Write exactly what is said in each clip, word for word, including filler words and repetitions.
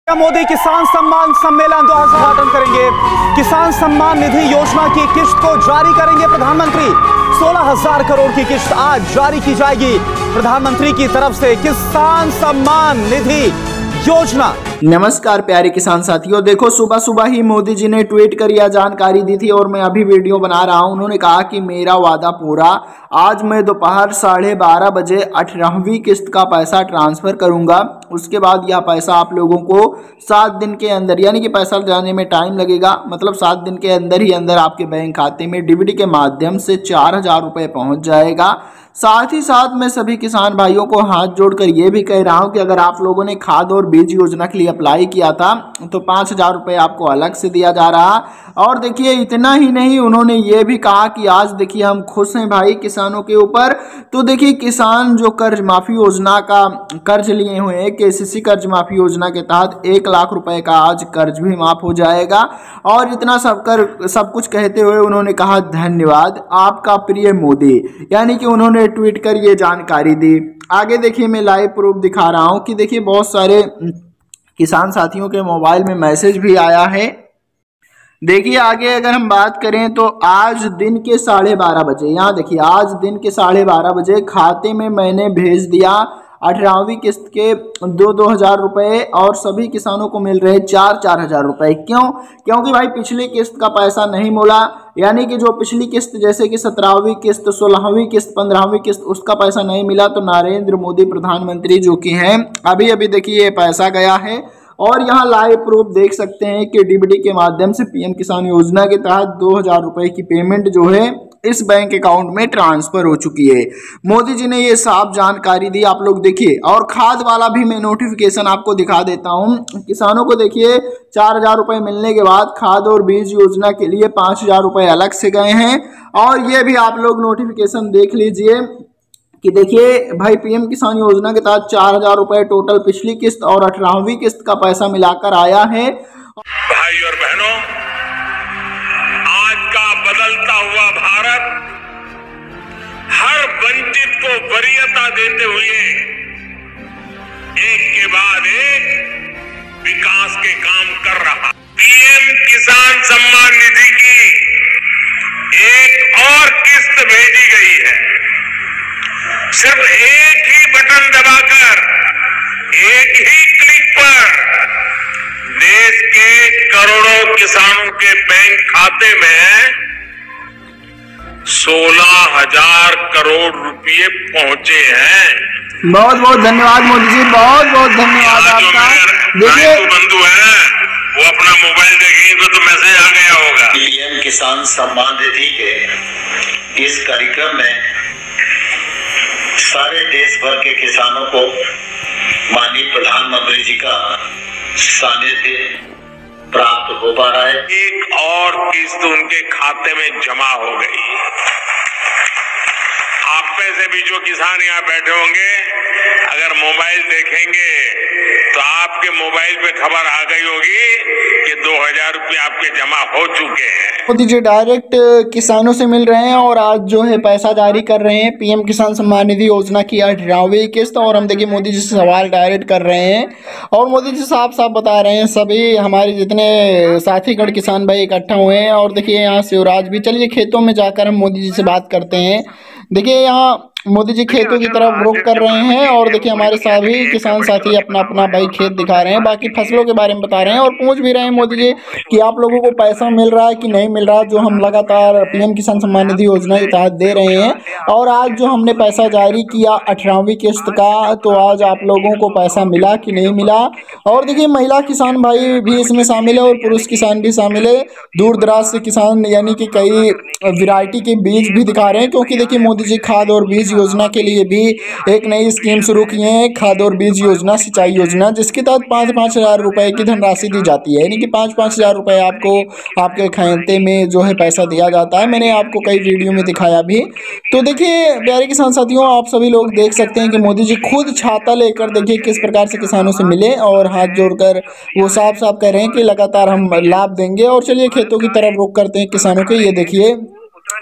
मोदी किसान सम्मान सम्मेलन दो हज़ार उद्घाटन करेंगे। किसान सम्मान निधि योजना की किश्त को जारी करेंगे प्रधानमंत्री। सोलह हजार करोड़ की किश्त आज जारी की जाएगी प्रधानमंत्री की तरफ से। किसान सम्मान निधि योजना। नमस्कार प्यारे किसान साथियों, देखो सुबह सुबह ही मोदी जी ने ट्वीट कर यह जानकारी दी थी और मैं अभी वीडियो बना रहा हूं। उन्होंने कहा कि मेरा वादा पूरा, आज मैं दोपहर साढ़े बारह बजे अठारहवीं किस्त का पैसा ट्रांसफर करूंगा। उसके बाद यह पैसा आप लोगों को सात दिन के अंदर, यानी कि पैसा जाने में टाइम लगेगा, मतलब सात दिन के अंदर ही अंदर आपके बैंक खाते में डीबीटी के माध्यम से चार हजार रुपये पहुंच जाएगा। साथ ही साथ मैं सभी किसान भाइयों को हाथ जोड़कर ये भी कह रहा हूं कि अगर आप लोगों ने खाद और बीज योजना के लिए अप्लाई किया था तो पाँच हजार रुपये आपको अलग से दिया जा रहा। और देखिए इतना ही नहीं, उन्होंने ये भी कहा कि आज देखिए हम खुश हैं भाई किसानों के ऊपर। तो देखिए किसान जो कर्ज माफी योजना का कर्ज लिए हुए हैं, केसीसी कर्ज माफी योजना के तहत एक लाख रुपए का आज कर्ज भी माफ हो जाएगा। और इतना सब कर सब कुछ कहते हुए उन्होंने कहा धन्यवाद आपका प्रिय मोदी, यानी कि उन्होंने ट्वीट कर ये जानकारी दी। आगे देखिए मैं लाइव प्रूफ दिखा रहा हूं कि देखिए बहुत सारे किसान साथियों के मोबाइल में मैसेज भी आया है। देखिए आगे अगर हम बात करें तो आज दिन के साढ़े बारह बजे, यहाँ देखिए आज दिन के साढ़े बारह बजे खाते में मैंने भेज दिया अठारहवीं किस्त के दो दो हजार रुपये और सभी किसानों को मिल रहे चार चार हजार रुपये। क्यों? क्योंकि भाई पिछली किस्त का पैसा नहीं मिला, यानी कि जो पिछली किस्त जैसे कि सत्रहवीं किस्त, सोलहवीं किस्त, पंद्रहवीं किस्त, उसका पैसा नहीं मिला। तो नरेंद्र मोदी प्रधानमंत्री जो कि हैं, अभी अभी देखिए ये पैसा गया है और यहाँ लाइव प्रूफ देख सकते हैं कि डीबीटी के माध्यम से पीएम किसान योजना के तहत दो हजार रुपये की पेमेंट जो है इस बैंक अकाउंट में ट्रांसफर हो चुकी है। मोदी जी ने ये साफ जानकारी दी, आप लोग देखिए। और खाद वाला भी मैं नोटिफिकेशन आपको दिखा देता हूँ। किसानों को देखिए चार हजार रुपये मिलने के बाद खाद और बीज योजना के लिए पाँच हजार रुपये अलग से गए हैं। और ये भी आप लोग नोटिफिकेशन देख लीजिए कि देखिए भाई पीएम किसान योजना के तहत चार हजार रुपये टोटल पिछली किस्त और अठारहवीं किस्त का पैसा मिलाकर आया है। भाई और बहनों, आज का बदलता हुआ भारत हर वंचित को वरीयता देते हुए एक के बाद एक विकास के काम कर रहा। पीएम किसान सम्मान निधि की एक और किस्त भेजी गई है। सिर्फ एक ही बटन दबाकर, एक ही क्लिक पर देश के करोड़ों किसानों के बैंक खाते में सोलह हजार करोड़ रुपए पहुंचे हैं। बहुत बहुत धन्यवाद मोदी जी, बहुत बहुत धन्यवाद आपका। देखिए बंधु है वो अपना मोबाइल देखेंगे तो मैसेज आ गया होगा। पीएम किसान सम्मान निधि के इस कार्यक्रम में सारे देश भर के किसानों को माननीय प्रधानमंत्री जी का सानिध्य प्राप्त हो पा रहा है। एक और किस्त उनके खाते में जमा हो गई। आप में से भी जो किसान यहाँ बैठे होंगे, अगर मोबाइल देखेंगे तो आपके मोबाइल पे खबर आ गई होगी कि दो हजार रुपये आपके जमा हो चुके हैं। मोदी जी डायरेक्ट किसानों से मिल रहे हैं और आज जो है पैसा जारी कर रहे हैं पीएम किसान सम्मान निधि योजना की अठारहवीं किस्त। और हम देखिए मोदी जी से सवाल डायरेक्ट कर रहे हैं और मोदी जी साफ साफ बता रहे हैं सभी हमारे जितने साथीगढ़ किसान भाई इकट्ठा हुए हैं। और देखिए यहाँ शिवराज भी, चलिए खेतों में जाकर हम मोदी जी से बात करते हैं। देखिए यहाँ मोदी जी खेतों की तरफ रुख कर रहे हैं और देखिए हमारे सभी किसान साथी अपना अपना भाई खेत दिखा रहे हैं, बाकी फसलों के बारे में बता रहे हैं और पूछ भी रहे हैं मोदी जी कि आप लोगों को पैसा मिल रहा है कि नहीं मिल रहा, जो हम लगातार पीएम किसान सम्मान निधि योजना के तहत दे रहे हैं। और आज जो हमने पैसा जारी किया अठारहवीं किस्त का, तो आज आप लोगों को पैसा मिला कि नहीं मिला। और देखिए महिला किसान भाई भी इसमें शामिल है और पुरुष किसान भी शामिल है। दूर दराज से किसान, यानी कि कई वैरायटी के बीज भी दिखा रहे हैं, क्योंकि देखिए मोदी जी खाद और बीज योजना के लिए भी एक नई स्कीम शुरू किए हैं, खाद और बीज योजना, सिंचाई योजना, जिसके तहत पाँच पाँच हजार रुपए की धनराशि दी जाती है, यानी कि पाँच पाँच हजार रुपये आपको आपके खाते में जो है पैसा दिया जाता है। मैंने आपको कई वीडियो में दिखाया भी। तो देखिए प्यारे किसान साथियों, आप सभी लोग देख सकते हैं कि मोदी जी खुद छाता लेकर देखिए किस प्रकार से किसानों से मिले और हाथ जोड़कर वो साफ साफ कह रहे हैं कि लगातार हम लाभ देंगे। और चलिए खेतों की तरफ रुख करते हैं किसानों के। ये देखिए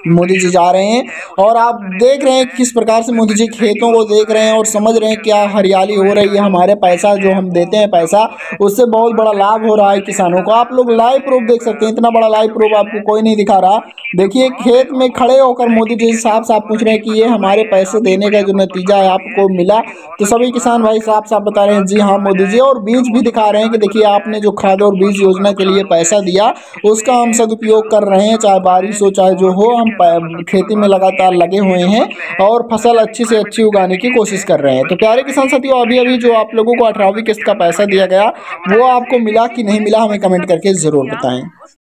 मोदी जी जा रहे हैं और आप देख रहे हैं किस प्रकार से मोदी जी खेतों को देख रहे हैं और समझ रहे हैं क्या हरियाली हो रही है। हमारे पैसा जो हम देते हैं पैसा, उससे बहुत बड़ा लाभ हो रहा है किसानों को। आप लोग लाइव प्रूफ देख सकते हैं, इतना बड़ा लाइव प्रूफ आपको कोई नहीं दिखा रहा। देखिए खेत में खड़े होकर मोदी जी साफ साफ पूछ रहे हैं कि ये हमारे पैसे देने का जो नतीजा है आपको मिला। तो सभी किसान भाई साफ साफ बता रहे हैं जी हाँ मोदी जी, और बीज भी दिखा रहे हैं कि देखिए आपने जो खाद और बीज योजना के लिए पैसा दिया उसका हम सदुपयोग कर रहे हैं, चाहे बारिश हो चाहे जो हो, हम खेती में लगातार लगे हुए हैं और फसल अच्छी से अच्छी उगाने की कोशिश कर रहे हैं। तो प्यारे किसान साथियों, अभी अभी जो आप लोगों को अठारहवीं किस्त का पैसा दिया गया वो आपको मिला कि नहीं मिला, हमें कमेंट करके ज़रूर बताएं।